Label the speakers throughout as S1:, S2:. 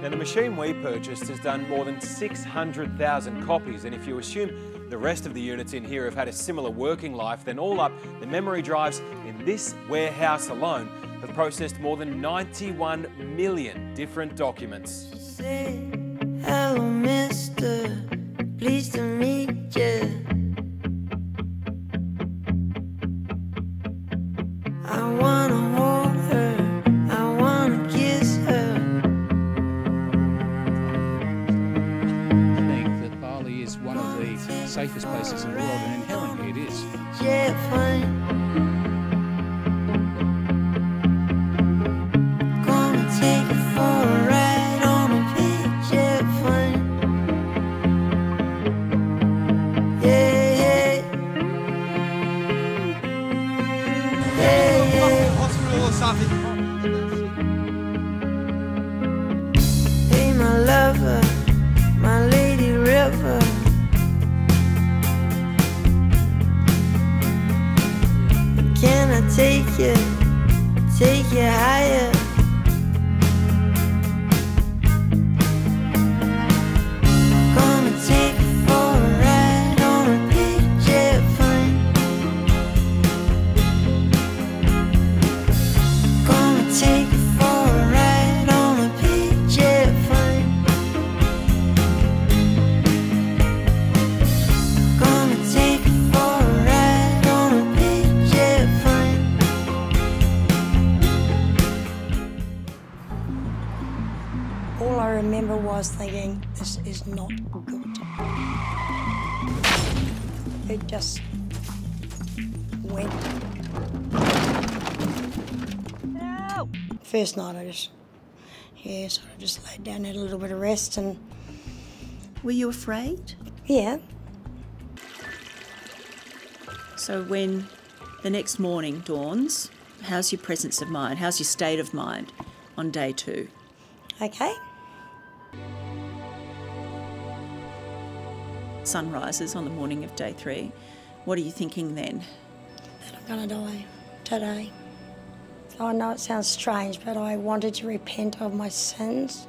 S1: Now, the machine we purchased has done more than 600,000 copies, and if you assume the rest of the units in here have had a similar working life, then all up, the memory drives in this warehouse alone have processed more than 91 million different documents.
S2: Hello, mister, pleased to meet you. I wanna hold her, I wanna kiss her.
S3: I think that Bali is one of the safest places in the world, and in Helen it is.
S2: Yeah, fine. Gonna take her for a ride on a big jet plane. Yeah, yeah. Yeah,
S4: Hospital or something.
S2: hey, my lover, my lady river. Can I take you higher? Gonna take you for a ride on a big jet plane. Gonna take you for a ride on a big jet plane. Gonna take you for a ride on a big jet plane. All I remember was thinking, this is not good. It just went. No! First night I just laid down, had a little bit of rest, and
S5: Were you afraid?
S2: yeah.
S5: So when the next morning dawns, how's your presence of mind? How's your state of mind on day 2?
S2: Okay.
S5: Sun rises on the morning of day 3. What are you thinking then?
S2: That I'm gonna die today. I know it sounds strange, but I wanted to repent of my sins.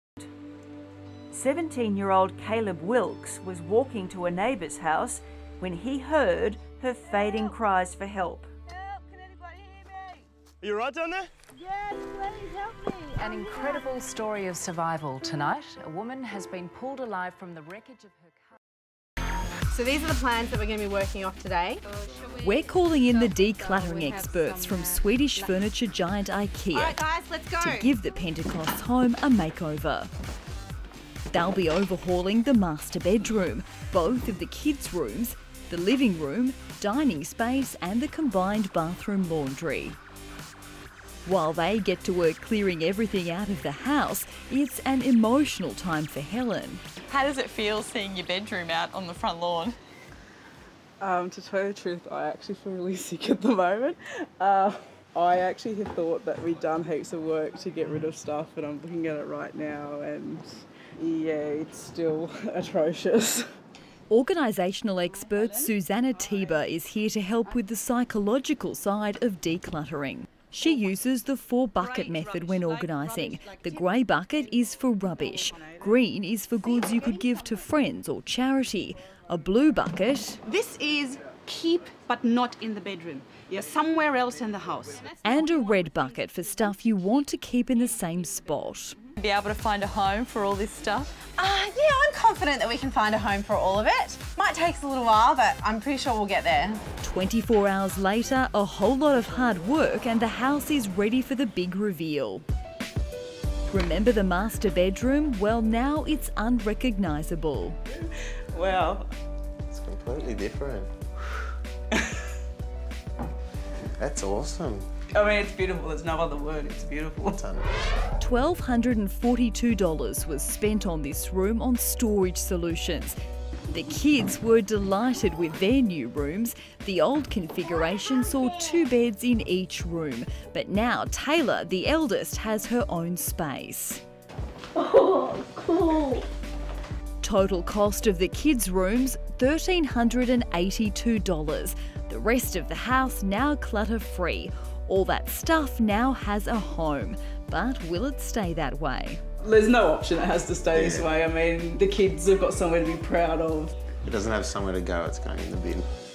S6: 17-year-old Caleb Wilkes was walking to a neighbour's house when he heard her fading cries for help.
S4: Help, can anybody hear me? Are you right down there?
S7: Yes, please help me. An incredible story of survival tonight. A woman has been pulled alive from the wreckage of her car.
S8: So these are the plans that we're going to be working off today.
S9: We're calling in the decluttering experts from Swedish furniture giant IKEA
S8: All right, guys, let's go.
S9: to give the Pentecost home a makeover. They'll be overhauling the master bedroom, both of the kids' rooms, the living room, dining space and the combined bathroom laundry. While they get to work clearing everything out of the house, it's an emotional time for Helen.
S10: How does it feel seeing your bedroom out on the front lawn?
S11: To tell you the truth, I actually feel really sick at the moment. I actually had thought that we'd done heaps of work to get rid of stuff, and I'm looking at it right now and yeah, it's still atrocious.
S9: Organisational expert Susanna Tiber is here to help with the psychological side of decluttering. She uses the 4-bucket method when organising. The grey bucket is for rubbish. Green is for goods you could give to friends or charity. A blue bucket...
S12: This is keep but not in the bedroom. You're somewhere else in the house.
S9: And a red bucket for stuff you want to keep in the same spot.
S10: Be able to find a home for all this stuff?
S8: Yeah, I'm confident that we can find a home for all of it. Might take us a little while, but I'm pretty sure we'll get there.
S9: 24 hours later, a whole lot of hard work and the house is ready for the big reveal. Remember the master bedroom? Well, now it's unrecognisable.
S13: Well, it's completely different. That's awesome.
S12: I mean, it's beautiful. There's no other word. It's beautiful.
S9: $1,242 was spent on this room on storage solutions. The kids were delighted with their new rooms. The old configuration saw 2 beds in each room, but now Taylor, the eldest, has her own space.
S2: Oh, cool.
S9: Total cost of the kids' rooms, $1,382. The rest of the house now clutter-free. All that stuff now has a home, but will it stay that way?
S11: There's no option, it has to stay this way. I mean, the kids have got somewhere to be proud of.
S13: If it doesn't have somewhere to go, it's going in the bin.